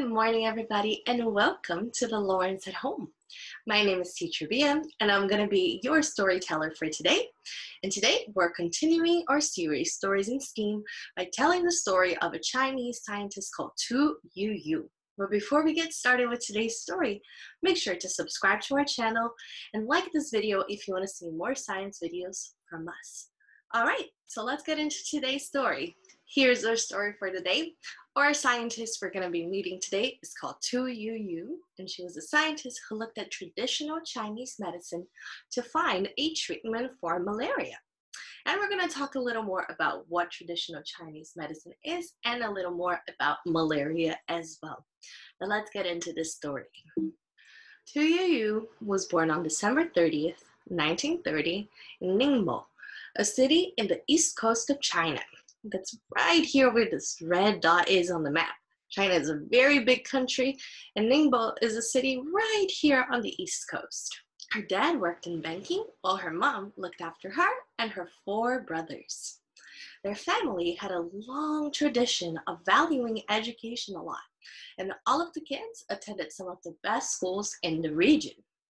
Good morning, everybody, and welcome to the Lawrence at Home. My name is Teacher Bia, and I'm going to be your storyteller for today. And today, we're continuing our series, Stories in STEAM, by telling the story of a Chinese scientist called Tu Youyou. But before we get started with today's story, make sure to subscribe to our channel and like this video if you want to see more science videos from us. All right, so let's get into today's story. Here's our story for the day. Our scientist we're going to be meeting today is called Tu Youyou, and she was a scientist who looked at traditional Chinese medicine to find a treatment for malaria. And we're going to talk a little more about what traditional Chinese medicine is and a little more about malaria as well. Now let's get into this story. Tu Youyou was born on December 30th, 1930 in Ningbo, a city in the east coast of China. That's right here where this red dot is on the map. China is a very big country, and Ningbo is a city right here on the east coast. Her dad worked in banking, while her mom looked after her and her 4 brothers. Their family had a long tradition of valuing education a lot, and all of the kids attended some of the best schools in the region.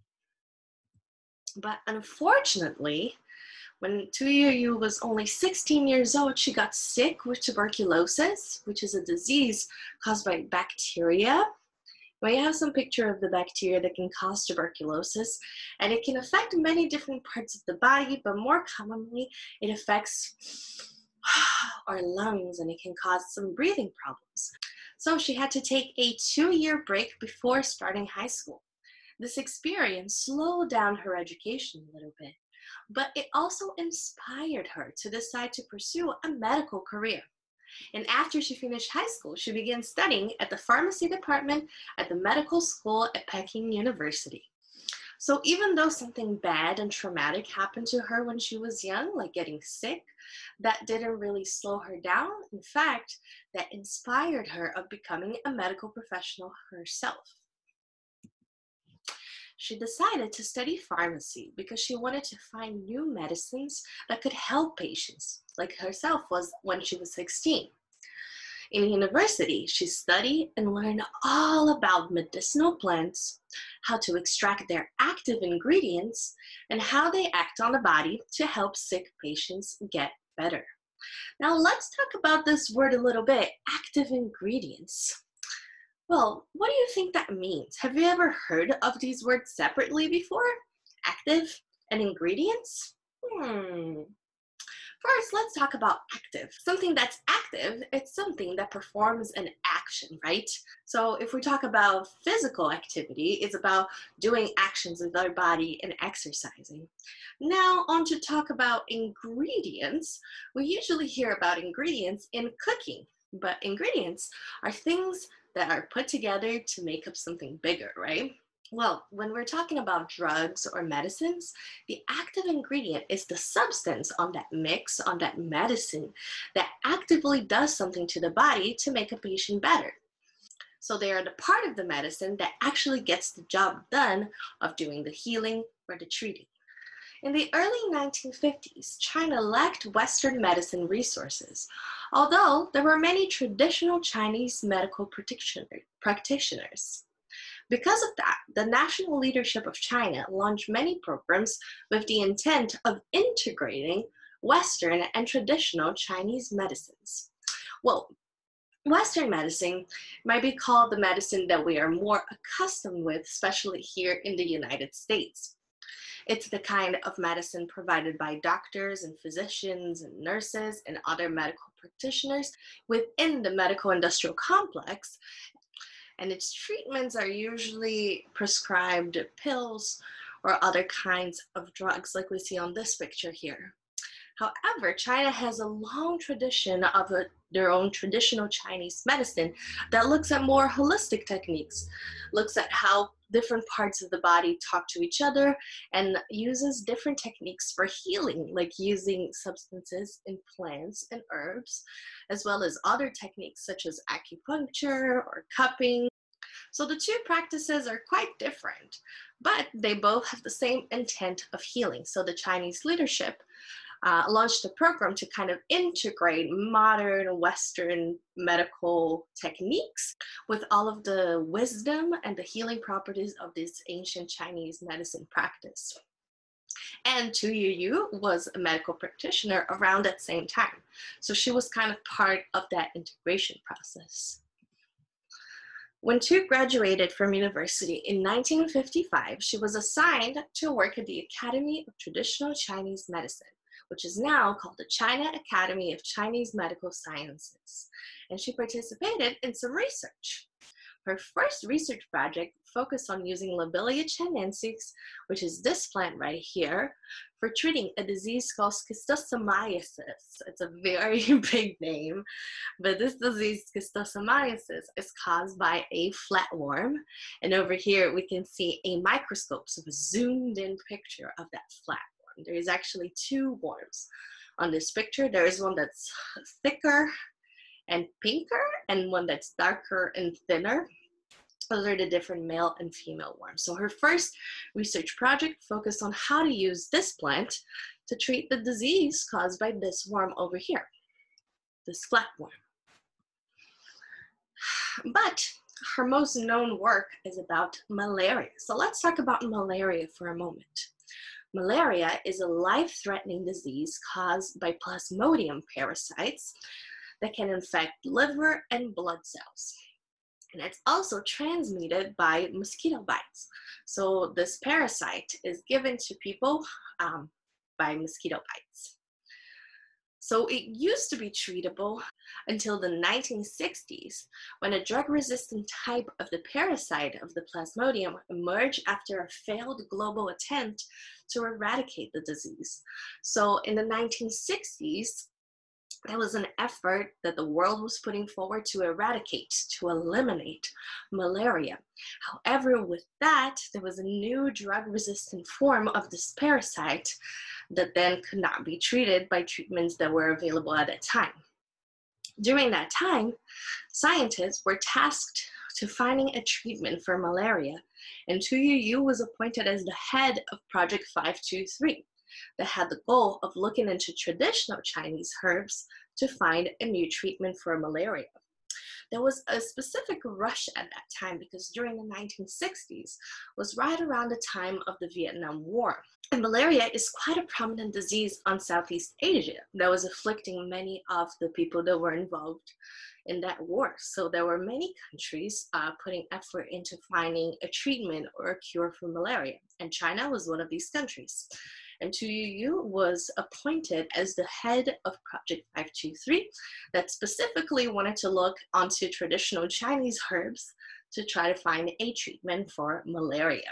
But unfortunately, when Tu Youyou was only 16 years old, she got sick with tuberculosis, which is a disease caused by bacteria. We have some picture of the bacteria that can cause tuberculosis, and it can affect many different parts of the body, but more commonly, it affects our lungs, and it can cause some breathing problems. So she had to take a 2-year break before starting high school. This experience slowed down her education a little bit, but it also inspired her to decide to pursue a medical career. And after she finished high school, she began studying at the pharmacy department at the medical school at Peking University. So even though something bad and traumatic happened to her when she was young, like getting sick, that didn't really slow her down. In fact, that inspired her of becoming a medical professional herself. She decided to study pharmacy because she wanted to find new medicines that could help patients, like herself was when she was 16. In university, she studied and learned all about medicinal plants, how to extract their active ingredients, and how they act on the body to help sick patients get better. Now let's talk about this word a little bit, active ingredients. Well, what do you think that means? Have you ever heard of these words separately before? Active and ingredients? First, let's talk about active. Something that's active, it's something that performs an action, right? So if we talk about physical activity, it's about doing actions with our body and exercising. Now, on to talk about ingredients. We usually hear about ingredients in cooking, but ingredients are things that are put together to make up something bigger, right? Well, when we're talking about drugs or medicines, the active ingredient is the substance on that mix, on that medicine, that actively does something to the body to make a patient better. So they are the part of the medicine that actually gets the job done of doing the healing or the treating. In the early 1950s, China lacked Western medicine resources, although there were many traditional Chinese medical practitioners. Because of that, the national leadership of China launched many programs with the intent of integrating Western and traditional Chinese medicines. Well, Western medicine might be called the medicine that we are more accustomed with, especially here in the United States. It's the kind of medicine provided by doctors and physicians and nurses and other medical practitioners within the medical industrial complex. And its treatments are usually prescribed pills or other kinds of drugs like we see on this picture here. However, China has a long tradition of their own traditional Chinese medicine that looks at more holistic techniques, looks at how different parts of the body talk to each other, and uses different techniques for healing, like using substances in plants and herbs, as well as other techniques such as acupuncture or cupping. So the two practices are quite different, but they both have the same intent of healing. So the Chinese leadership launched a program to kind of integrate modern Western medical techniques with all of the wisdom and the healing properties of this ancient Chinese medicine practice. And Tu Youyou was a medical practitioner around that same time. So she was kind of part of that integration process. When Tu graduated from university in 1955, she was assigned to work at the Academy of Traditional Chinese Medicine, which is now called the China Academy of Chinese Medical Sciences. And she participated in some research. Her first research project focused on using Lobelia chinensis, which is this plant right here, for treating a disease called schistosomiasis. It's a very big name, but this disease, schistosomiasis, is caused by a flatworm. And over here, we can see a microscope, so a zoomed-in picture of that flatworm. There is actually two worms on this picture. There is one that's thicker and pinker, and one that's darker and thinner. Those are the different male and female worms. So her first research project focused on how to use this plant to treat the disease caused by this worm over here, this flatworm. But her most known work is about malaria. So let's talk about malaria for a moment. Malaria is a life-threatening disease caused by Plasmodium parasites that can infect liver and blood cells. And it's also transmitted by mosquito bites. So this parasite is given to people by mosquito bites. So it used to be treatable until the 1960s, when a drug-resistant type of the parasite of the Plasmodium emerged after a failed global attempt to eradicate the disease. So in the 1960s, there was an effort that the world was putting forward to eradicate, to eliminate malaria. However, with that, there was a new drug-resistant form of this parasite that then could not be treated by treatments that were available at that time. During that time, scientists were tasked to finding a treatment for malaria, and Tu Youyou was appointed as the head of Project 523. That had the goal of looking into traditional Chinese herbs to find a new treatment for malaria. There was a specific rush at that time because during the 1960s was right around the time of the Vietnam War. And malaria is quite a prominent disease on Southeast Asia that was afflicting many of the people that were involved in that war. So there were many countries putting effort into finding a treatment or a cure for malaria. And China was one of these countries. And Tu Youyou was appointed as the head of Project 523 that specifically wanted to look onto traditional Chinese herbs to try to find a treatment for malaria.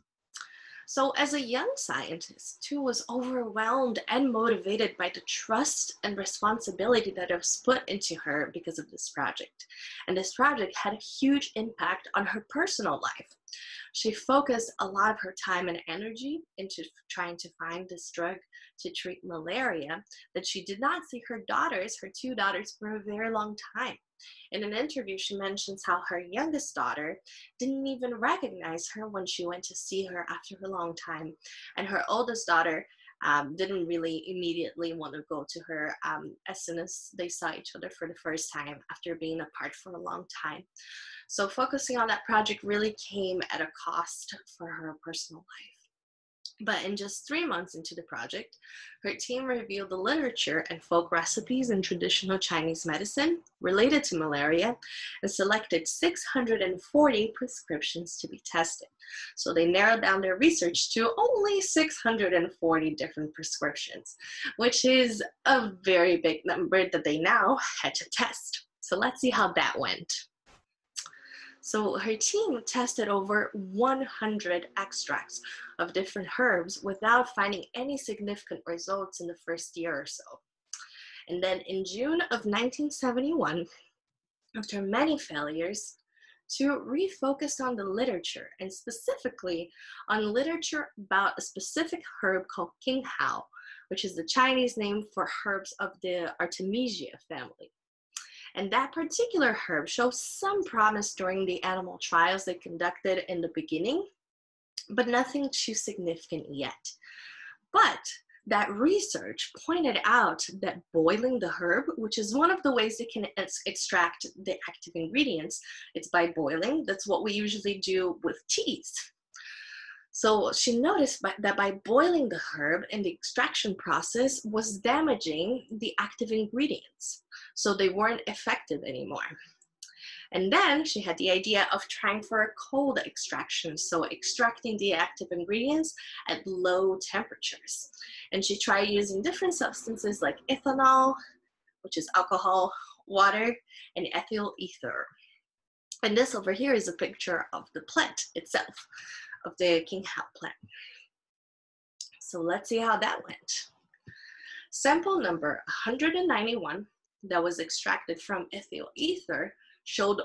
So as a young scientist, Tu was overwhelmed and motivated by the trust and responsibility that was put into her because of this project. And this project had a huge impact on her personal life. She focused a lot of her time and energy into trying to find this drug to treat malaria, that she did not see her daughters, her two daughters, for a very long time. In an interview, she mentions how her youngest daughter didn't even recognize her when she went to see her after a long time. And her oldest daughter didn't really immediately want to go to her as soon as they saw each other for the first time after being apart for a long time. So focusing on that project really came at a cost for her personal life. But in just 3 months into the project, her team reviewed the literature and folk recipes in traditional Chinese medicine related to malaria and selected 640 prescriptions to be tested. So they narrowed down their research to only 640 different prescriptions, which is a very big number that they now had to test. So let's see how that went. So her team tested over 100 extracts of different herbs without finding any significant results in the first year or so. And then in June of 1971, after many failures, Tu refocused on the literature, and specifically on literature about a specific herb called King Hao, which is the Chinese name for herbs of the Artemisia family. And that particular herb shows some promise during the animal trials they conducted in the beginning, but nothing too significant yet. But That research pointed out that boiling the herb, which is one of the ways they can extract the active ingredients, it's by boiling. That's what we usually do with teas. So she noticed that by boiling the herb in the extraction process was damaging the active ingredients. So they weren't effective anymore. And then she had the idea of trying for a cold extraction, so extracting the active ingredients at low temperatures. And she tried using different substances like ethanol, which is alcohol, water, and ethyl ether. And this over here is a picture of the plant itself, of the king hemp plant. So let's see how that went. Sample number 191 that was extracted from ethyl ether showed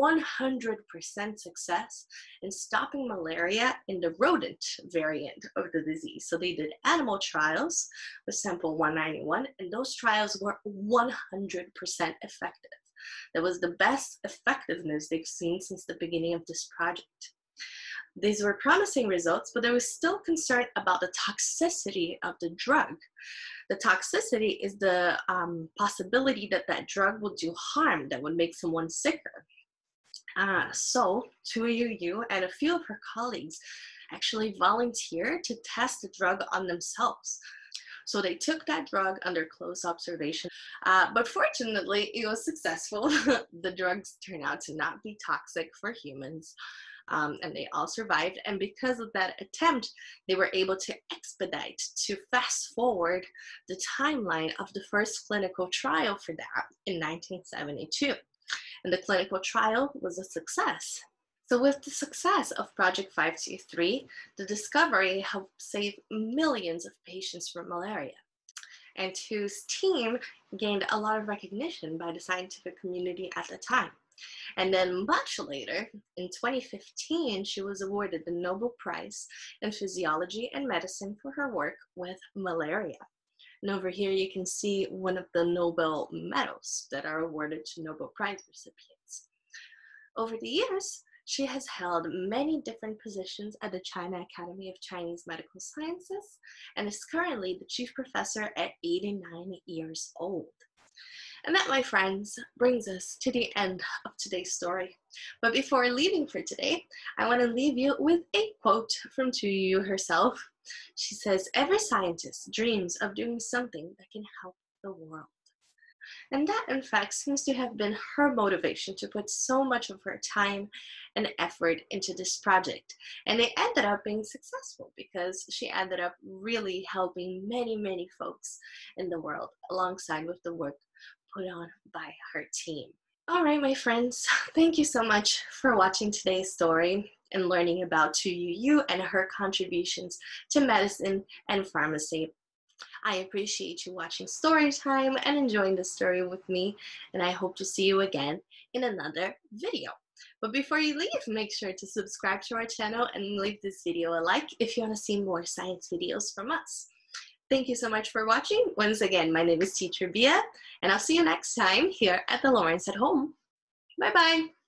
100% success in stopping malaria in the rodent variant of the disease. So they did animal trials with sample 191, and those trials were 100% effective. That was the best effectiveness they've seen since the beginning of this project. These were promising results, but there was still concern about the toxicity of the drug. The toxicity is the possibility that that drug will do harm, that would make someone sicker. So Tu Youyou and a few of her colleagues actually volunteered to test the drug on themselves. So they took that drug under close observation, but fortunately it was successful. The drugs turned out to not be toxic for humans. And they all survived. And because of that attempt, they were able to expedite, to fast forward the timeline of the first clinical trial for that in 1972. And the clinical trial was a success. So with the success of Project 523, the discovery helped save millions of patients from malaria. And Tu's team gained a lot of recognition by the scientific community at the time. And then much later, in 2015, she was awarded the Nobel Prize in Physiology and Medicine for her work with malaria. And over here you can see one of the Nobel medals that are awarded to Nobel Prize recipients. Over the years, she has held many different positions at the China Academy of Chinese Medical Sciences and is currently the chief professor at 89 years old. And that, my friends, brings us to the end of today's story. But before leaving for today, I want to leave you with a quote from Tu Youyou herself. She says, "Every scientist dreams of doing something that can help the world." And that, in fact, seems to have been her motivation to put so much of her time and effort into this project. And it ended up being successful because she ended up really helping many, many folks in the world alongside with the work put on by her team. All right, my friends, thank you so much for watching today's story and learning about Tu Youyou and her contributions to medicine and pharmacy. I appreciate you watching Storytime and enjoying the story with me, and I hope to see you again in another video. But before you leave, make sure to subscribe to our channel and leave this video a like if you want to see more science videos from us. Thank you so much for watching. Once again, my name is Teacher Bia, and I'll see you next time here at the Lawrence at Home. Bye-bye.